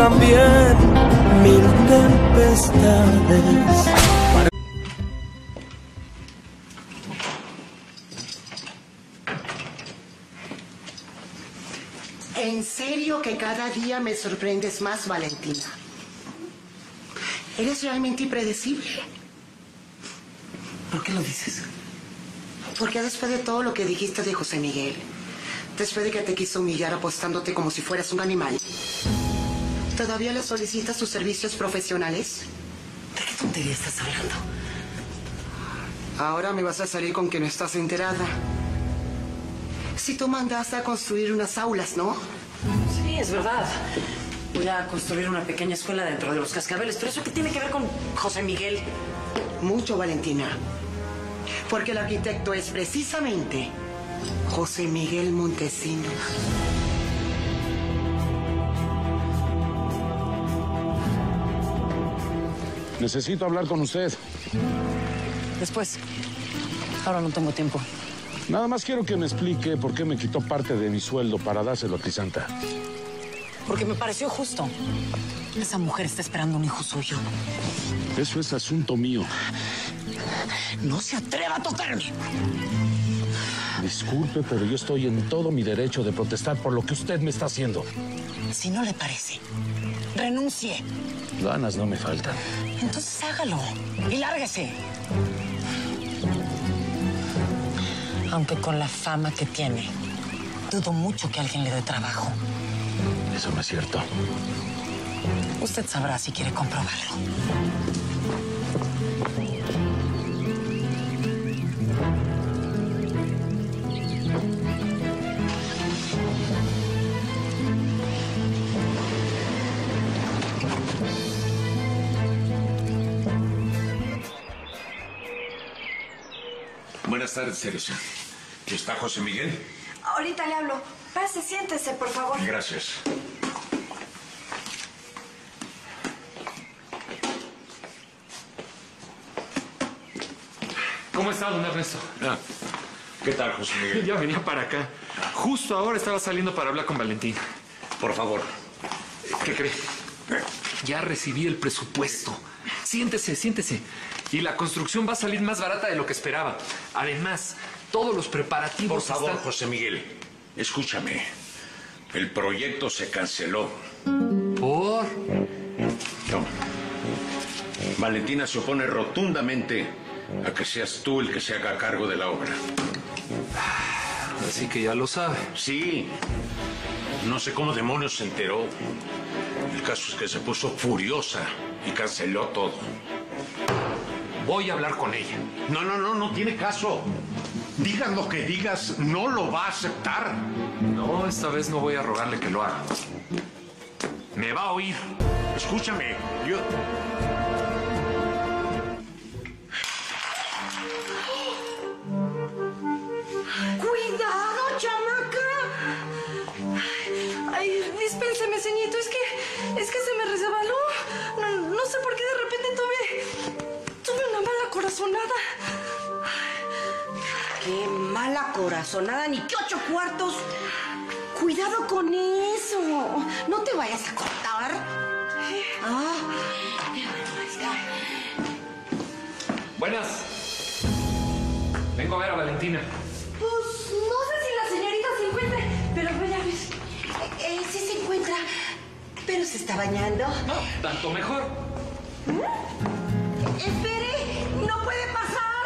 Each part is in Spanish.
también mil tempestades. En serio que cada día me sorprendes más, Valentina. Eres realmente impredecible. ¿Por qué lo dices? Porque después de todo lo que dijiste de José Miguel, después de que te quiso humillar apostándote como si fueras un animal, ¿todavía le solicitas tus servicios profesionales? ¿De qué tontería estás hablando? Ahora me vas a salir con que no estás enterada. Si tú mandaste a construir unas aulas, ¿no? Sí, es verdad. Voy a construir una pequeña escuela dentro de los cascabeles. ¿Pero eso qué tiene que ver con José Miguel? Mucho, Valentina. Porque el arquitecto es precisamente José Miguel Montesinos. Necesito hablar con usted. Después. Ahora no tengo tiempo. Nada más quiero que me explique por qué me quitó parte de mi sueldo para dárselo a Crisanta. Porque me pareció justo. Esa mujer está esperando un hijo suyo. Eso es asunto mío. No se atreva a tocarme. Disculpe, pero yo estoy en todo mi derecho de protestar por lo que usted me está haciendo. Si no le parece, renuncie. Ganas no me faltan. Entonces hágalo y lárguese. Aunque con la fama que tiene, dudo mucho que alguien le dé trabajo. Eso no es cierto. Usted sabrá si quiere comprobarlo. Buenas tardes, Teresa. ¿Está José Miguel? Ahorita le hablo. Pase, siéntese, por favor. Gracias. ¿Cómo está, don Ernesto? ¿Qué tal, José Miguel? Ya venía para acá. Justo ahora estaba saliendo para hablar con Valentín. Por favor. ¿Qué cree? Ya recibí el presupuesto. Siéntese, siéntese. Y la construcción va a salir más barata de lo que esperaba. Además, todos los preparativos Por favor, están... José Miguel, escúchame. El proyecto se canceló. ¿Por? No. Valentina se opone rotundamente a que seas tú el que se haga cargo de la obra. Así que ya lo sabe. Sí. No sé cómo demonios se enteró. El caso es que se puso furiosa y canceló todo. Voy a hablar con ella. No tiene caso. Digas lo que digas, no lo va a aceptar. No, esta vez no voy a rogarle que lo haga. Me va a oír. Escúchame, yo... ¡Cuidado, chamaca! Ay, dispénseme, ceñito. Es que se me resbaló. No sé por qué de repente tuve una mala corazonada. ¡Qué mala corazonada! ¡Ni que 8 cuartos! ¡Cuidado con eso! ¡No te vayas a cortar! Buenas. Vengo a ver a Valentina. Pues no sé si la señorita se encuentra, pero voy a ver. Sí se encuentra, pero se está bañando. No, tanto mejor. ¡Espere! ¡No puede pasar!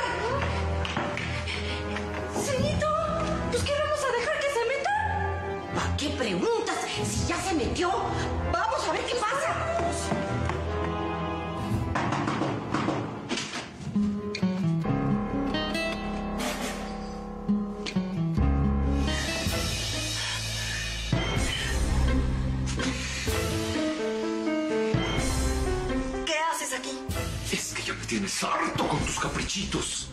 Ceñito, pues ¿qué vamos a dejar que se meta? ¿Para qué preguntas? Si ya se metió. Vamos a ver qué pasa. ¿Qué haces aquí? Es que ya me tienes harto con tus caprichitos.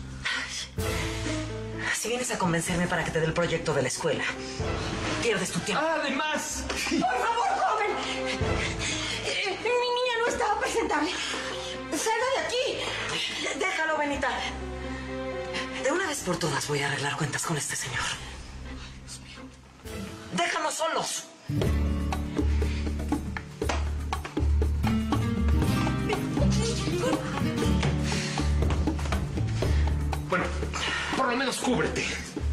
Si vienes a convencerme para que te dé el proyecto de la escuela, pierdes tu tiempo. Además... ¡Por favor, joven! Mi niña no estaba presentable. ¡Salga de aquí! Déjalo, Benita. De una vez por todas voy a arreglar cuentas con este señor. Déjanos solos. lo menos cúbrete.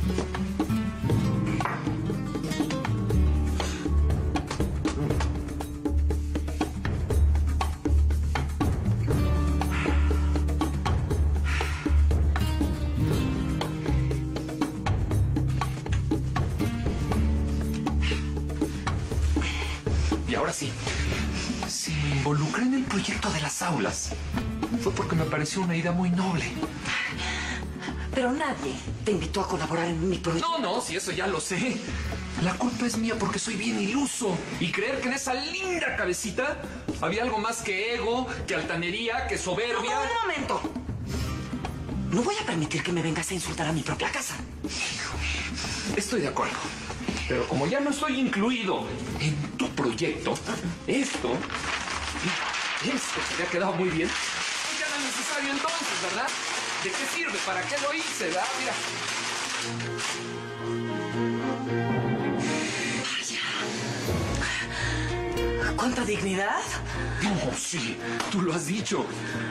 Y ahora sí, si me involucré en el proyecto de las aulas, fue porque me pareció una idea muy noble. Pero nadie te invitó a colaborar en mi proyecto. No, si eso ya lo sé. La culpa es mía porque soy bien iluso. Y creer que en esa linda cabecita había algo más que ego, que altanería, que soberbia. No, un momento. No voy a permitir que me vengas a insultar a mi propia casa. Estoy de acuerdo. Pero como ya no estoy incluido en tu proyecto, esto te ha quedado muy bien. Pues ya no es necesario entonces, ¿verdad? ¿De qué sirve? ¿Para qué lo hice, verdad? Mira. Vaya. ¿Cuánta dignidad? No, sí, tú lo has dicho.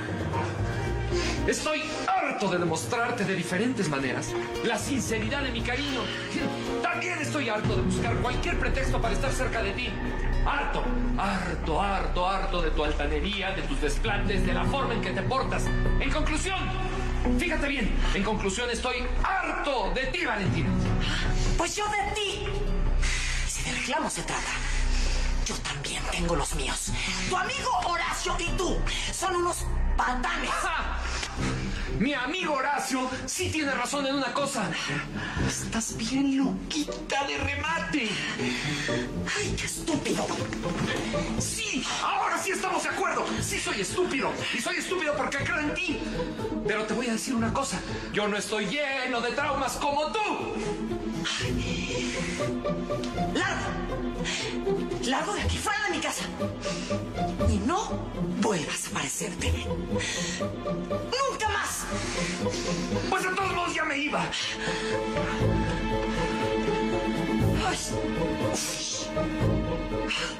Estoy harto de demostrarte de diferentes maneras la sinceridad de mi cariño. También estoy harto de buscar cualquier pretexto para estar cerca de ti. Harto, harto, harto, harto de tu altanería, de tus desplantes, de la forma en que te portas. En conclusión, fíjate bien, en conclusión estoy harto de ti, Valentina. Pues yo de ti. Si de reclamo se trata, yo también tengo los míos. Tu amigo Horacio y tú son unos patanes. ¡Ja! Mi amigo Horacio sí tiene razón en una cosa. Estás bien loquita de remate. ¡Ay, qué estúpido! Sí, ahora sí estamos de acuerdo. Sí soy estúpido. Y soy estúpido porque creo en ti. Pero te voy a decir una cosa. Yo no estoy lleno de traumas como tú. ¡Largo! ¡Largo de aquí, fuera de mi casa! Y no vuelvas a aparecerte. ¡Nunca más! Pues de todos modos ya me iba. Ay.